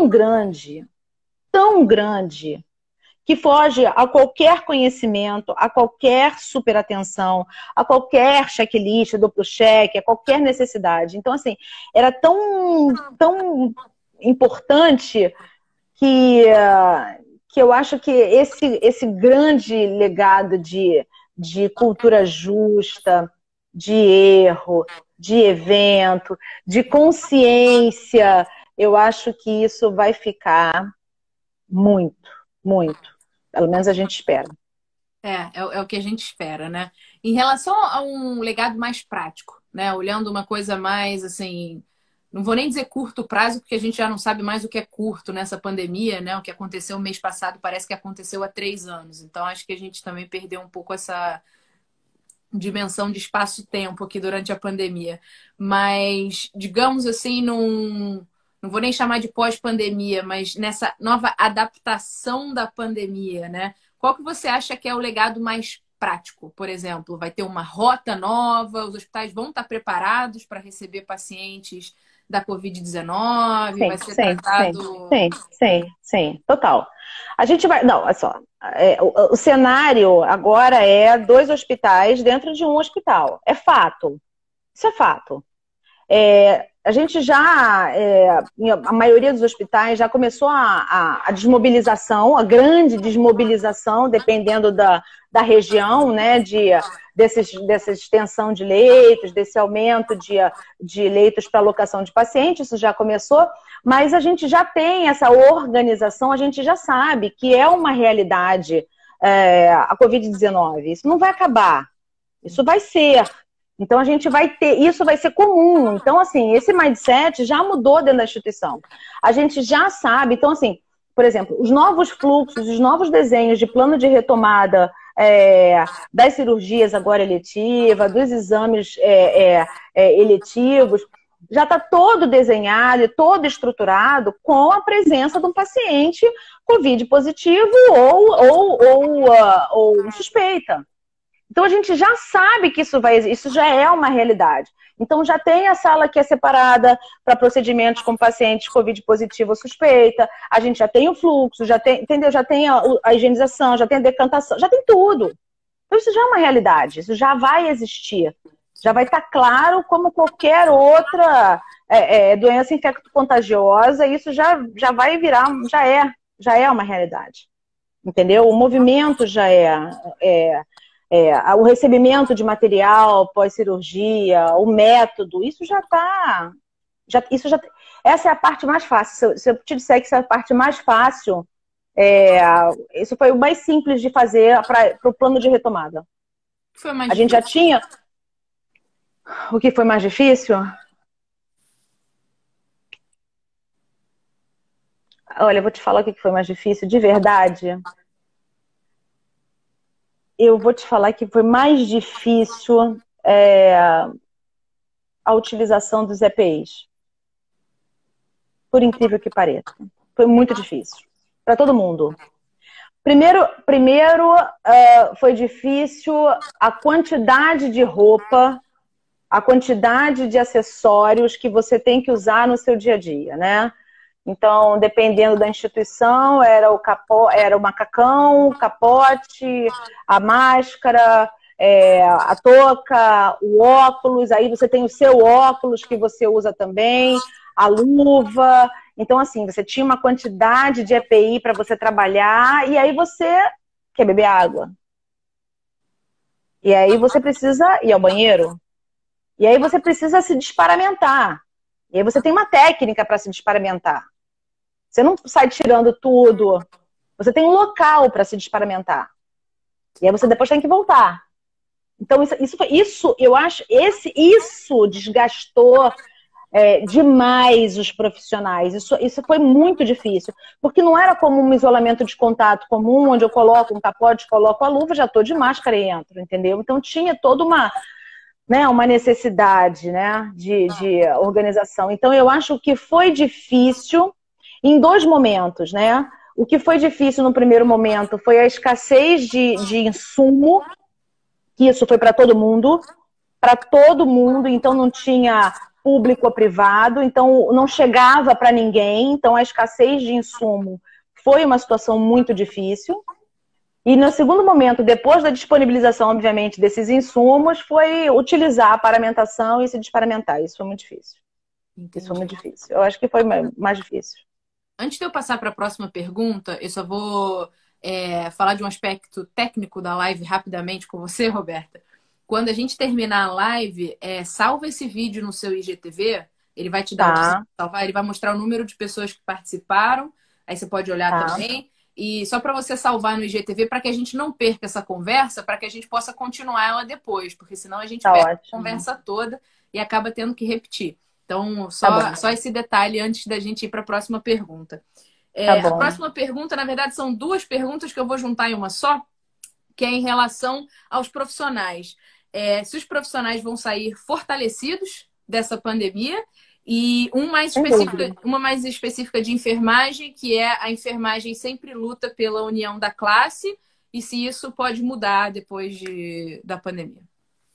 tão grande, que foge a qualquer conhecimento, a qualquer superatenção, a qualquer checklist, duplo check, a qualquer necessidade. Então, assim, era tão importante que eu acho que esse grande legado de cultura justa, de erro, de evento, de consciência, eu acho que isso vai ficar muito, muito. Pelo menos a gente espera. É o que a gente espera, né? Em relação a um legado mais prático, né? Olhando uma coisa mais assim, não vou nem dizer curto prazo, porque a gente já não sabe mais o que é curto nessa pandemia, né? O que aconteceu mês passado parece que aconteceu há 3 anos. Então, acho que a gente também perdeu um pouco essa dimensão de espaço-tempo aqui durante a pandemia. Mas, digamos assim, não vou nem chamar de pós-pandemia, mas nessa nova adaptação da pandemia, né? Qual que você acha que é o legado mais prático? Por exemplo, vai ter uma rota nova, os hospitais vão estar preparados para receber pacientes da Covid-19, vai ser tratado... Sim, total. A gente vai... Não, olha só. O cenário agora é 2 hospitais dentro de um hospital. É fato. Isso é fato. A gente já, a maioria dos hospitais já começou a desmobilização, a grande desmobilização, dependendo da região, né, dessa extensão de leitos, desse aumento de leitos para alocação de pacientes, isso já começou, mas a gente já tem essa organização, a gente já sabe que é uma realidade a Covid-19, isso não vai acabar, isso vai ser. Então, a gente vai ter, isso vai ser comum. Então, assim, esse mindset já mudou dentro da instituição. A gente já sabe. Então, assim, por exemplo, os novos fluxos, os novos desenhos de plano de retomada das cirurgias agora eletivas, dos exames eletivos, já está todo desenhado e todo estruturado com a presença de um paciente COVID positivo ou suspeita. Então, a gente já sabe que isso já é uma realidade. Então, já tem a sala que é separada para procedimentos com pacientes COVID positivo ou suspeita, a gente já tem o fluxo, já tem, entendeu? Já tem a higienização, já tem a decantação, já tem tudo. Então, isso já é uma realidade, isso já vai existir. Já vai estar claro como qualquer outra doença infecto-contagiosa, isso já vai virar, já é uma realidade. Entendeu? O movimento já o recebimento de material pós-cirurgia, o método, isso já está... Essa é a parte mais fácil. Se eu te disser que essa é a parte mais fácil, isso foi o mais simples de fazer para o plano de retomada. Foi mais a gente já tinha... O que foi mais difícil? Olha, eu vou te falar o que foi mais difícil, de verdade. Eu vou te falar que foi mais difícil a utilização dos EPIs. Por incrível que pareça. Foi muito difícil. Para todo mundo. Primeiro foi difícil a quantidade de roupa, a quantidade de acessórios que você tem que usar no seu dia a dia, né? Então, dependendo da instituição, era o macacão, o capote, a máscara, a touca, o óculos, aí você tem o seu óculos que você usa também, a luva. Então, assim, você tinha uma quantidade de EPI para você trabalhar, e aí você quer beber água. E aí você precisa ir ao banheiro. E aí você precisa se desparamentar. E aí você tem uma técnica para se desparamentar. Você não sai tirando tudo. Você tem um local para se desparamentar. E aí você depois tem que voltar. Então, isso eu acho, isso desgastou demais os profissionais. Isso foi muito difícil. Porque não era como um isolamento de contato comum, onde eu coloco um capote, coloco a luva, já estou de máscara e entro, entendeu? Então tinha toda uma necessidade, né, de organização. Então eu acho que foi difícil em dois momentos, né? O que foi difícil no primeiro momento foi a escassez de insumo, que isso foi para todo mundo, então não tinha público ou privado, então não chegava para ninguém, então a escassez de insumo foi uma situação muito difícil. E no segundo momento, depois da disponibilização, obviamente, desses insumos, foi utilizar a paramentação e se desparamentar. Isso foi muito difícil. Entendi. Isso foi muito difícil. Eu acho que foi mais difícil. Antes de eu passar para a próxima pergunta, eu só vou falar de um aspecto técnico da live rapidamente com você, Roberta. Quando a gente terminar a live, salva esse vídeo no seu IGTV, ele vai te dar a opção de salvar, ele vai mostrar o número de pessoas que participaram, aí você pode olhar também. E só para você salvar no IGTV, para que a gente não perca essa conversa, para que a gente possa continuar ela depois, porque senão a gente perde a conversa toda e acaba tendo que repetir. Então, só esse detalhe antes da gente ir para a próxima pergunta. A próxima pergunta, na verdade, são duas perguntas que eu vou juntar em uma só, que é em relação aos profissionais. Se os profissionais vão sair fortalecidos dessa pandemia, e uma mais específica de enfermagem, que é a enfermagem sempre luta pela união da classe, e se isso pode mudar depois da pandemia.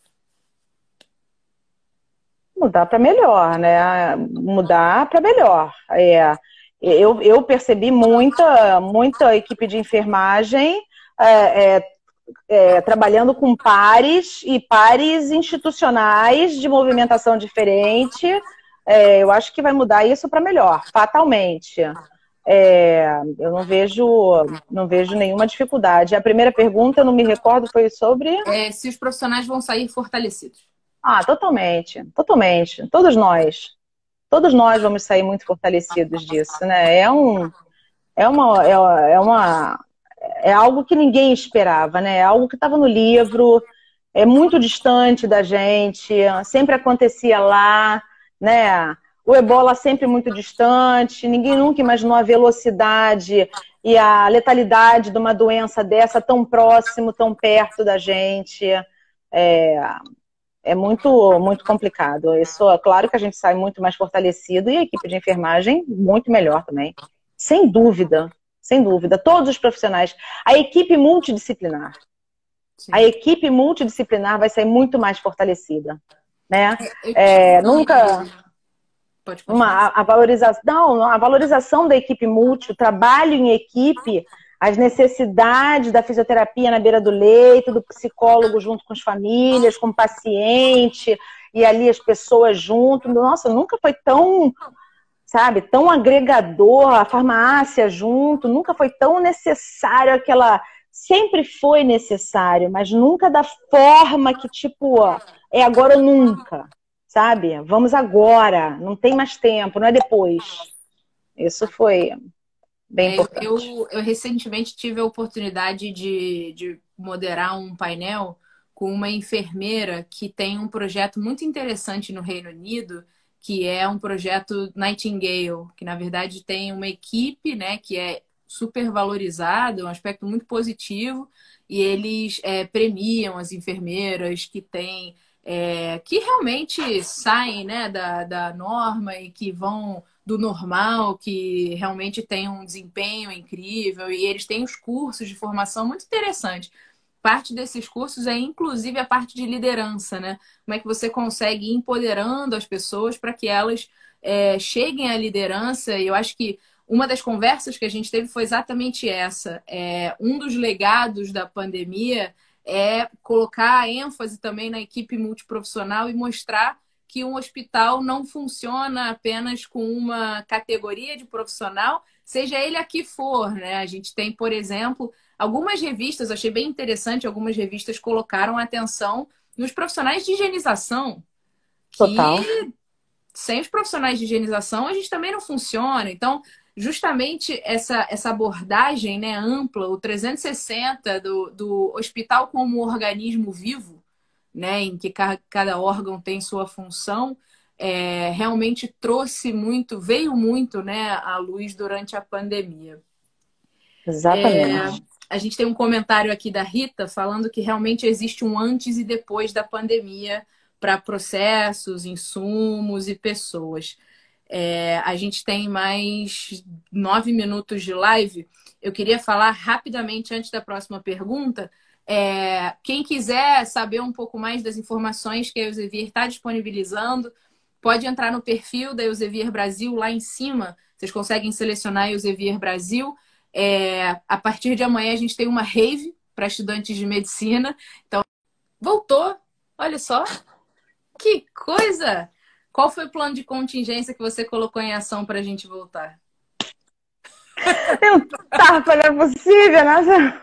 Mudar para melhor, né? Mudar para melhor. Eu percebi muita equipe de enfermagem trabalhando com pares e pares institucionais de movimentação diferente. Eu acho que vai mudar isso para melhor, fatalmente. Eu não vejo nenhuma dificuldade. A primeira pergunta, eu não me recordo, foi sobre... se os profissionais vão sair fortalecidos. Totalmente, totalmente. Todos nós vamos sair muito fortalecidos disso, né? É algo que ninguém esperava, né? É algo que estava no livro, é muito distante da gente, sempre acontecia lá, né? O ebola sempre muito distante, ninguém nunca imaginou a velocidade e a letalidade de uma doença dessa tão próximo, tão perto da gente. É muito, muito complicado. Isso, é claro que a gente sai muito mais fortalecido e a equipe de enfermagem muito melhor também. Sem dúvida, sem dúvida. Todos os profissionais. A equipe multidisciplinar. Sim. A equipe multidisciplinar vai sair muito mais fortalecida, né? Nunca... a valorização da equipe multi, o trabalho em equipe, as necessidades da fisioterapia na beira do leito, do psicólogo junto com as famílias, com o paciente, e ali as pessoas junto. Nossa, nunca foi tão, sabe, tão agregador, a farmácia junto, nunca foi tão necessário aquela... Sempre foi necessário, mas nunca da forma que, tipo, é agora ou nunca, sabe? Vamos agora, não tem mais tempo, não é depois. Isso foi bem importante. Eu recentemente tive a oportunidade de moderar um painel com uma enfermeira que tem um projeto muito interessante no Reino Unido, que é um projeto Nightingale, que na verdade tem uma equipe, né, que é super valorizado, um aspecto muito positivo, e eles premiam as enfermeiras que têm que realmente saem, né, da norma e que vão do normal, que realmente têm um desempenho incrível, e eles têm os cursos de formação muito interessantes. Parte desses cursos é inclusive a parte de liderança, né? Como é que você consegue ir empoderando as pessoas para que elas cheguem à liderança. E eu acho que uma das conversas que a gente teve foi exatamente essa. Um dos legados da pandemia é colocar ênfase também na equipe multiprofissional e mostrar que um hospital não funciona apenas com uma categoria de profissional, seja ele a que for, né? A gente tem, por exemplo, algumas revistas, achei bem interessante, algumas revistas colocaram atenção nos profissionais de higienização, Total. que sem os profissionais de higienização a gente também não funciona. Então, justamente essa abordagem, né, ampla, o 360 do hospital como organismo vivo, né, em que cada órgão tem sua função, realmente trouxe muito, veio muito, né, à luz durante a pandemia. Exatamente. A gente tem um comentário aqui da Rita falando que realmente existe um antes e depois da pandemia para processos, insumos e pessoas. A gente tem mais 9 minutos de live. Eu queria falar rapidamente antes da próxima pergunta. Quem quiser saber um pouco mais das informações que a Elsevier está disponibilizando, pode entrar no perfil da Elsevier Brasil lá em cima. Vocês conseguem selecionar a Elsevier Brasil. A partir de amanhã a gente tem uma rave para estudantes de medicina. Então, voltou. Olha só. Que coisa! Qual foi o plano de contingência que você colocou em ação para a gente voltar? Eu tava, não é possível, nossa.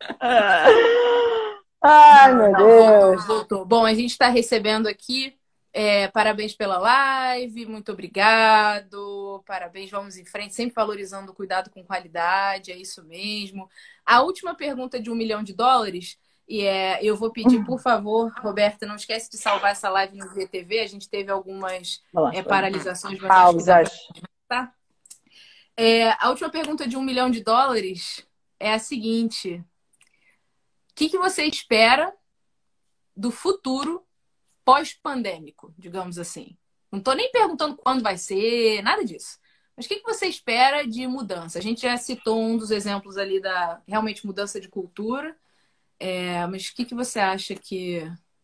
Ai, meu Deus. Voltou. Bom, a gente está recebendo aqui. Parabéns pela live, muito obrigado. Parabéns, vamos em frente, sempre valorizando o cuidado com qualidade, é isso mesmo. A última pergunta de $1 milhão. Eu vou pedir, por favor, Roberta, não esquece de salvar essa live no VTV. A gente teve algumas paralisações, mas acho que dá pra... tá? A última pergunta de $1 milhão é a seguinte: o que você espera do futuro pós-pandêmico, digamos assim? Não estou nem perguntando quando vai ser, nada disso. Mas o que você espera de mudança? A gente já citou um dos exemplos ali da realmente mudança de cultura. Mas o que você acha que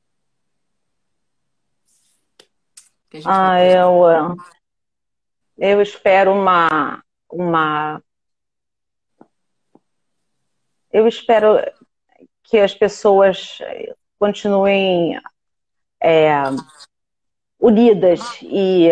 a gente vai ter? Eu espero eu espero que as pessoas continuem unidas e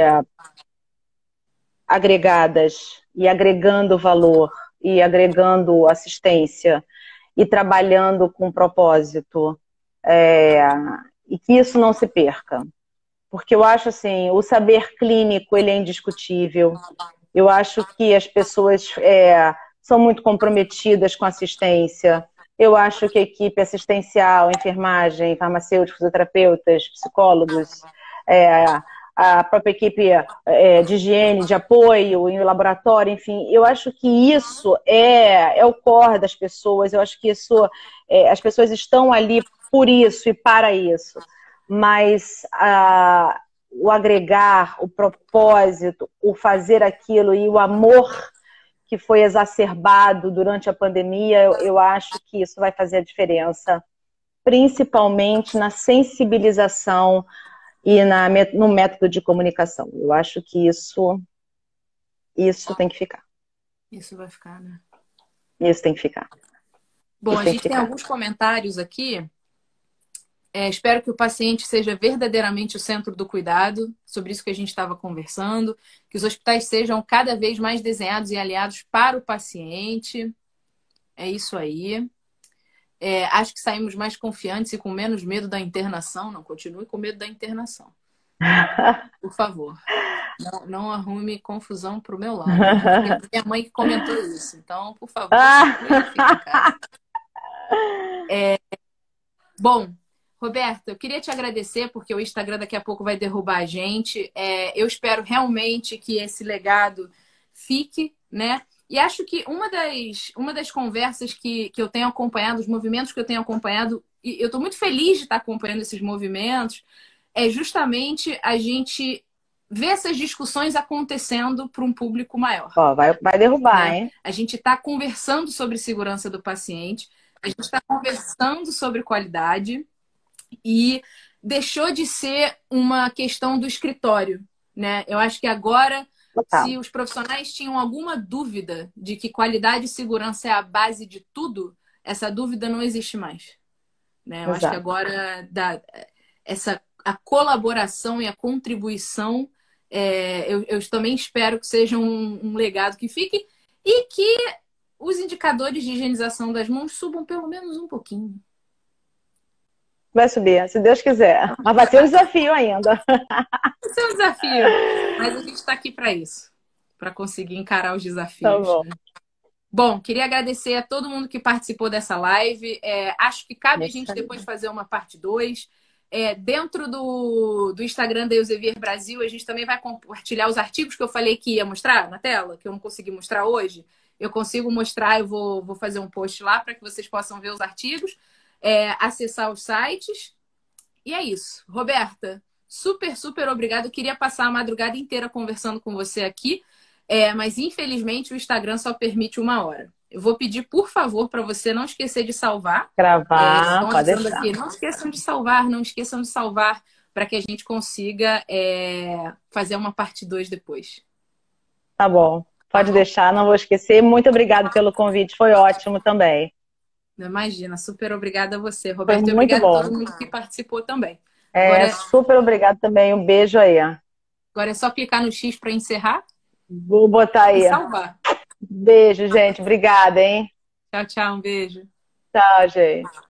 agregadas, e agregando valor, e agregando assistência, e trabalhando com propósito, e que isso não se perca. Porque eu acho assim, o saber clínico ele é indiscutível. Eu acho que as pessoas são muito comprometidas com assistência. Eu acho que a equipe assistencial, enfermagem, farmacêuticos, fisioterapeutas, psicólogos, a própria equipe de higiene, de apoio, em laboratório, enfim, eu acho que isso é o core das pessoas. Eu acho que isso, as pessoas estão ali por isso e para isso. Mas o agregar, o propósito, o fazer aquilo e o amor que foi exacerbado durante a pandemia, eu acho que isso vai fazer a diferença, principalmente na sensibilização e no método de comunicação. Eu acho que isso tem que ficar. Isso vai ficar, né? Isso tem que ficar. Bom, a gente tem alguns comentários aqui. Espero que o paciente seja verdadeiramente o centro do cuidado, sobre isso que a gente estava conversando, que os hospitais sejam cada vez mais desenhados e aliados para o paciente. É isso aí. Acho que saímos mais confiantes e com menos medo da internação. Não, continue com medo da internação. Por favor. Não arrume confusão para o meu lado. Porque minha mãe que comentou isso. Então, por favor, fique em casa. Bom, Roberta, eu queria te agradecer porque o Instagram daqui a pouco vai derrubar a gente. Eu espero realmente que esse legado fique, né? E acho que uma das conversas que eu tenho acompanhado, os movimentos que eu tenho acompanhado, e eu estou muito feliz de estar acompanhando esses movimentos, é justamente a gente ver essas discussões acontecendo para um público maior. Vai derrubar, né? Hein? A gente está conversando sobre segurança do paciente, a gente está conversando sobre qualidade e deixou de ser uma questão do escritório, né? Eu acho que agora, se os profissionais tinham alguma dúvida de que qualidade e segurança é a base de tudo, essa dúvida não existe mais. né? Eu acho que Exato. agora a colaboração e a contribuição, eu também espero que seja um legado que fique e que os indicadores de higienização das mãos subam pelo menos um pouquinho. Vai subir, se Deus quiser. Mas vai ter um desafio ainda. Esse é um desafio, mas a gente está aqui para isso, para conseguir encarar os Tá desafios, bom. né? Bom, queria agradecer a todo mundo que participou dessa live. Acho que cabe a Isso gente aí. depois fazer uma parte 2. Dentro do Instagram da Elsevier Brasil, a gente também vai compartilhar os artigos que eu falei que ia mostrar na tela, que eu não consegui mostrar hoje. Eu consigo mostrar, eu vou fazer um post lá para que vocês possam ver os artigos, acessar os sites. E é isso. Roberta, super, super obrigada. Eu queria passar a madrugada inteira conversando com você aqui, mas infelizmente o Instagram só permite 1 hora. Eu vou pedir, por favor, para você não esquecer de salvar. Gravar, Estão pode avisando deixar. aqui, não esqueçam de salvar, não esqueçam de salvar, para que a gente consiga fazer uma parte 2 depois. Tá bom. Tá Pode bom? deixar, não vou esquecer. Muito obrigada pelo convite, foi ótimo também. Não imagina, super obrigada a você, Foi Roberto, e muito obrigada a bom. todo mundo que participou também. Agora, Super obrigada também. Um beijo aí. agora é só clicar no X para encerrar Vou botar e aí. salvar. Beijo, gente. Obrigada, hein? Tchau, tchau, um beijo. Tchau, gente.